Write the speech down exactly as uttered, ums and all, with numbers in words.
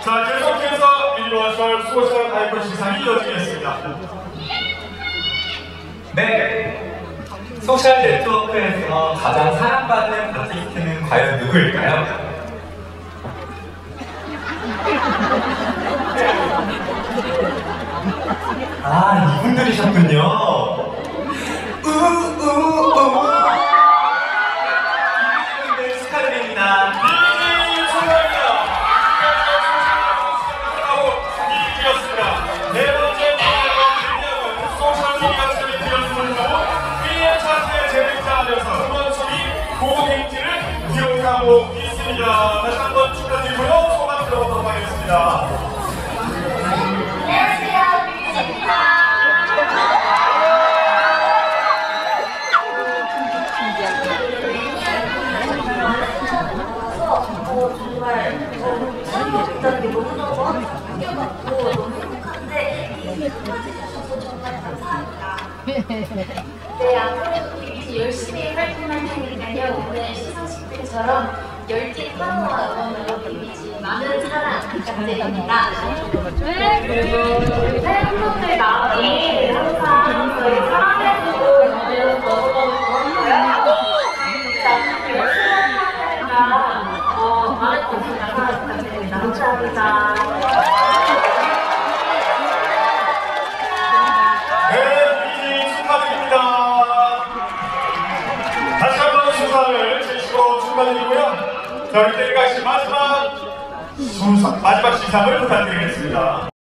자, 계속해서 유니버셜 소셜 아이콘 시상이 이어지겠습니다. 네, 소셜 네트워크에서 가장 사랑받는 아티스트는 과연 누구일까요? 아, 이분들이셨군요. 우우우. 이분들 축하드립니다. 이분이 정답입니다. 이분이었습니다. 네 번째 프로그램은 소셜미디어 챌린지 연습으로 위의 차트의 재능자하면서 음원소리 고행지를 기록하고 있습니다. 다시 한번 축하드리고요. 소감 들어보도록 하겠습니다. 정말 처음부터 너무너무 바뀌어갖고 너무 행복한데 이 행복까지 해주셔서 정말 감사합니다. 네, 앞으로도 비비지 열심히 활동할 테니까요. 오늘 시상식 때처럼 열띤 파워와 응원으로 비비지 많은 사랑 부탁드립니다. 그리고 팬분들 마음이 항상 저희 사랑해주고 있는 너무너무 고마워요. 열심히 하니까 어, 많은 관심 부탁드립니다. 감사합니다. 네, 비비지 축하드립니다. 다시 한번 수상을 제시고 축하드리고요. 자, 이때까지 마지막 수상, 마지막 시상을 부탁드리겠습니다.